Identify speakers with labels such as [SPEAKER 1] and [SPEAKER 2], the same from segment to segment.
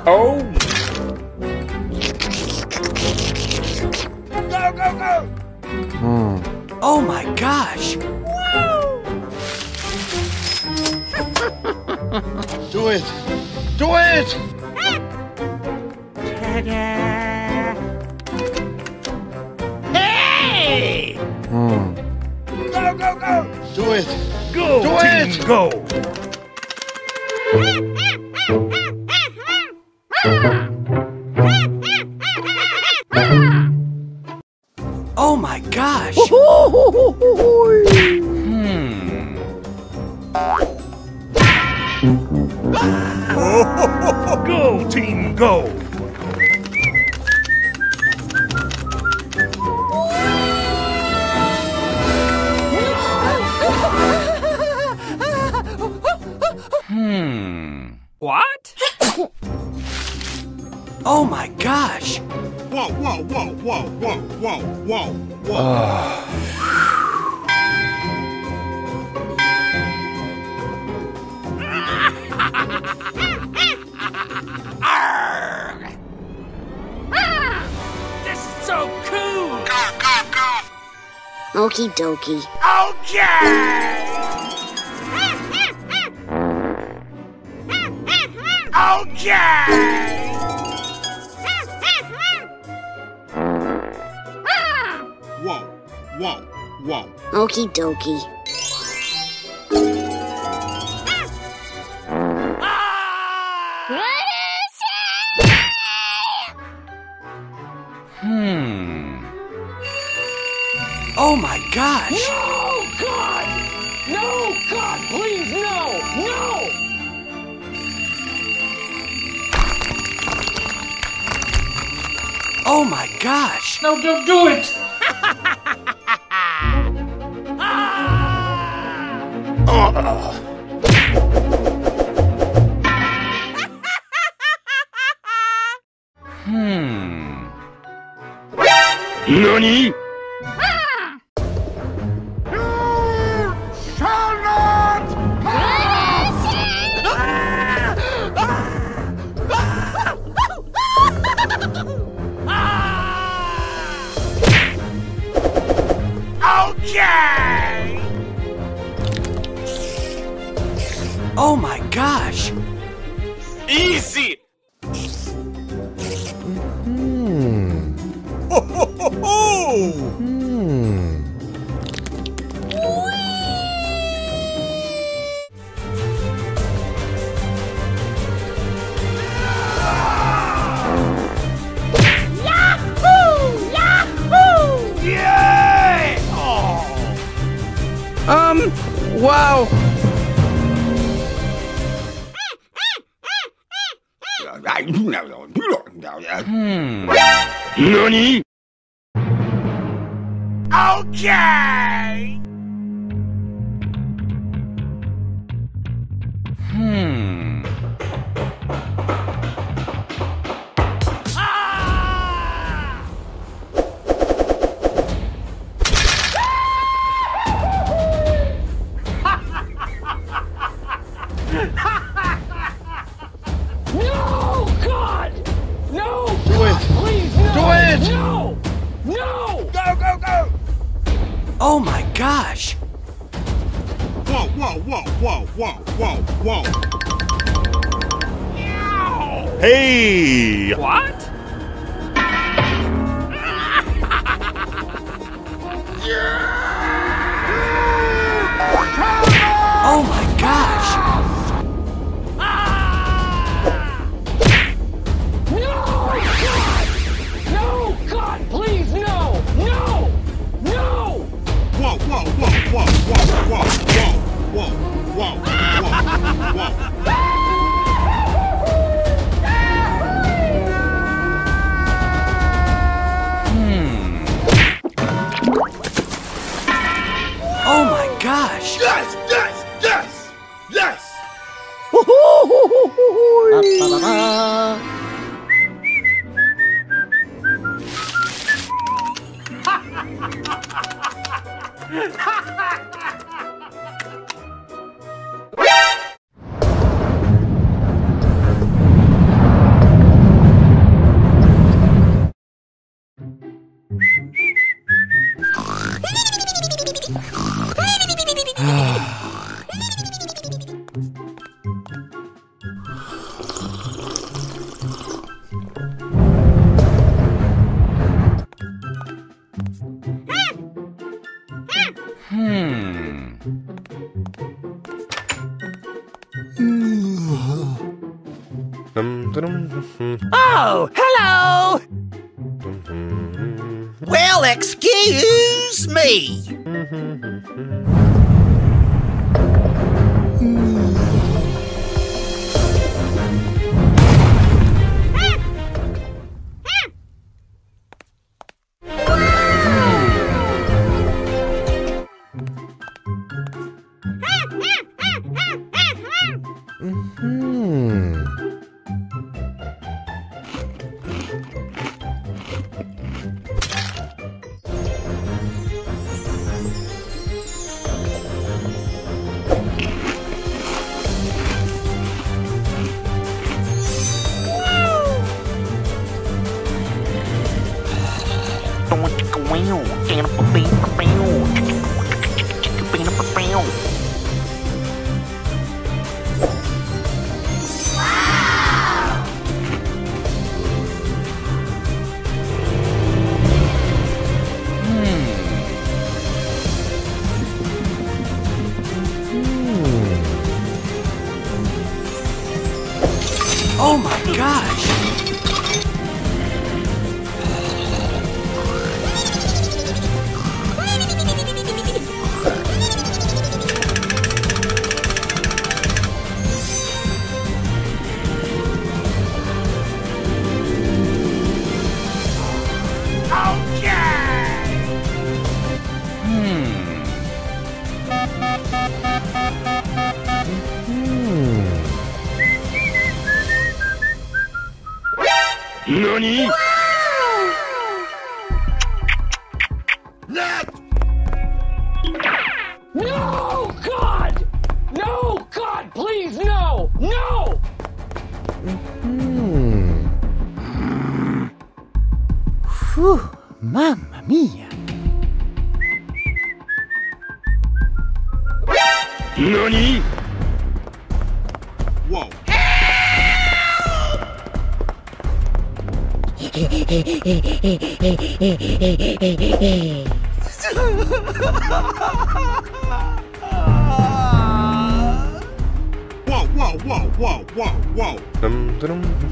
[SPEAKER 1] Oh!
[SPEAKER 2] Go, go, go!
[SPEAKER 3] Oh my gosh!
[SPEAKER 2] Do it! Do it!
[SPEAKER 1] Hey!
[SPEAKER 2] Go, go, go! Do it!
[SPEAKER 1] Go,
[SPEAKER 2] Do
[SPEAKER 1] team,
[SPEAKER 2] it!
[SPEAKER 1] go!
[SPEAKER 3] Oh my gosh!
[SPEAKER 1] Go, team, go! What?
[SPEAKER 3] Oh my gosh!
[SPEAKER 2] Whoa, whoa, whoa, whoa, whoa, whoa, whoa, whoa.
[SPEAKER 1] This is so cool!
[SPEAKER 4] Okie dokie.
[SPEAKER 1] Okay! Okay!
[SPEAKER 2] Whoa, whoa, whoa.
[SPEAKER 4] Okie dokie.
[SPEAKER 3] Oh my gosh!
[SPEAKER 1] No, God! No, God, please, no! No!
[SPEAKER 3] Oh my gosh!
[SPEAKER 1] No, don't do it!
[SPEAKER 2] NANI?!
[SPEAKER 1] Okay!
[SPEAKER 3] Oh my gosh!
[SPEAKER 1] Easy! Yay! Oh.
[SPEAKER 5] Wow.
[SPEAKER 2] NANI?!
[SPEAKER 1] Okay! Ah! No, God! No!
[SPEAKER 2] Do it!
[SPEAKER 1] Please, no!
[SPEAKER 2] Do it!
[SPEAKER 1] No! No!
[SPEAKER 2] Go, go, go!
[SPEAKER 3] Oh my gosh!
[SPEAKER 2] Whoa, whoa, whoa, whoa, whoa, whoa, whoa.
[SPEAKER 1] Hey! What?
[SPEAKER 3] Oh my gosh!
[SPEAKER 1] No, God, please, no! No! No!
[SPEAKER 2] Whoa, whoa, whoa, whoa, whoa, whoa, whoa, whoa, whoa, whoa.
[SPEAKER 3] Oh my gosh!
[SPEAKER 2] Yes!
[SPEAKER 3] Oh, hello!
[SPEAKER 4] Well, excuse me.
[SPEAKER 3] Oh my gosh!
[SPEAKER 1] NANI?! No, God! No, God, please, no! No!
[SPEAKER 3] Whew, mamma mia!
[SPEAKER 1] NANI?!
[SPEAKER 2] Whoa. Whoa, whoa, whoa, whoa, whoa, whoa.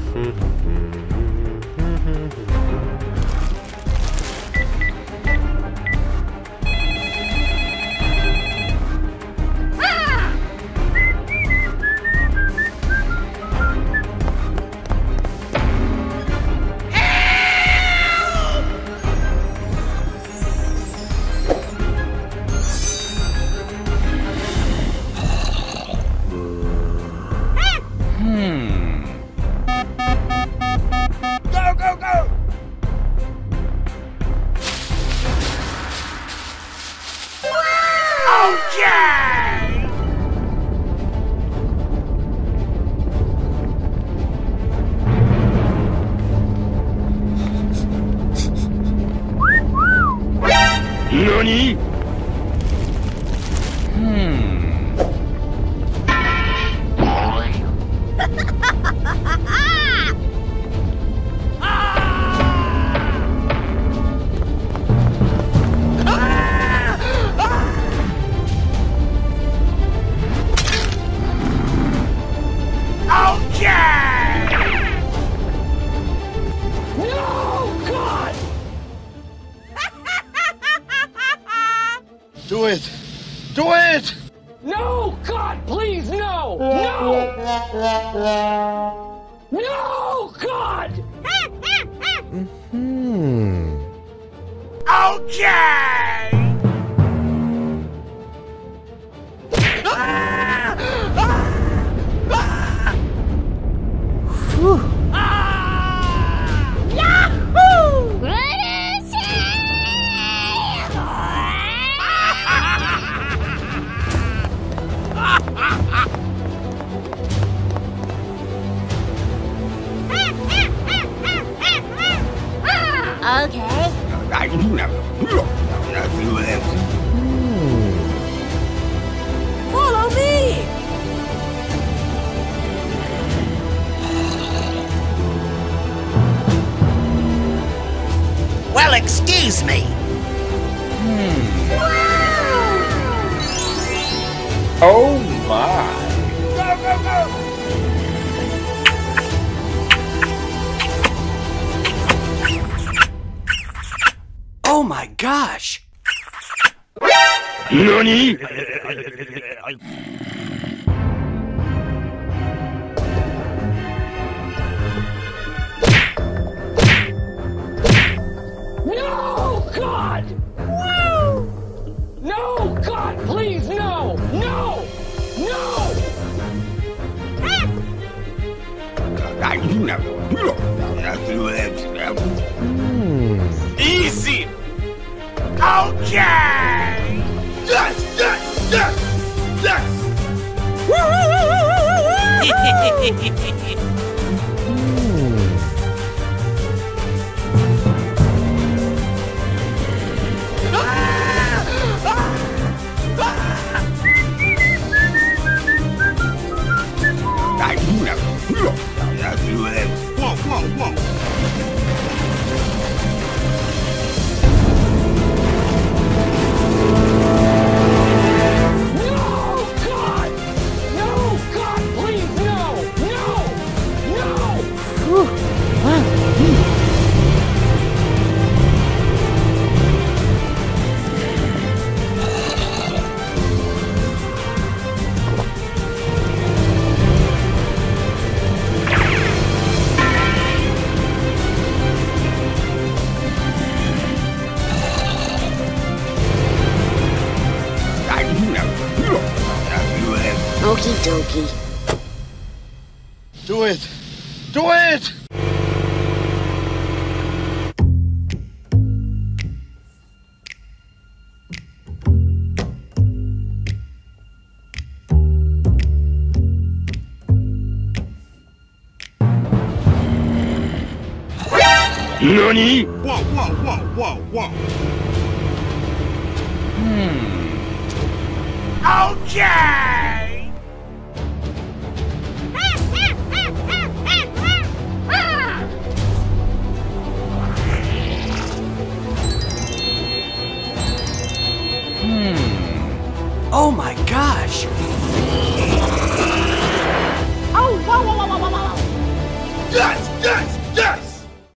[SPEAKER 4] Go, go, go! Okay!
[SPEAKER 1] NANI?! No, God!
[SPEAKER 2] Do it. Do it.
[SPEAKER 1] No, God, please, no! No! No, God!
[SPEAKER 4] Okay!
[SPEAKER 5] Follow me!
[SPEAKER 4] Well, excuse me.
[SPEAKER 1] Oh my!
[SPEAKER 4] Go, go, go!
[SPEAKER 3] gosh!
[SPEAKER 1] NANI?! No, God! Woo! No, God, please, no! No! No!
[SPEAKER 4] Easy! Okay! Yes, yes, yes, yes!
[SPEAKER 2] Whoa, whoa, whoa.
[SPEAKER 1] No, God! No, God, please, no! No! No!
[SPEAKER 3] Whew, mamma mia!
[SPEAKER 5] Okie dokie.
[SPEAKER 2] Do it. Do it.
[SPEAKER 1] NANI?!
[SPEAKER 2] Whoa, whoa, whoa, whoa, whoa.
[SPEAKER 4] Okay!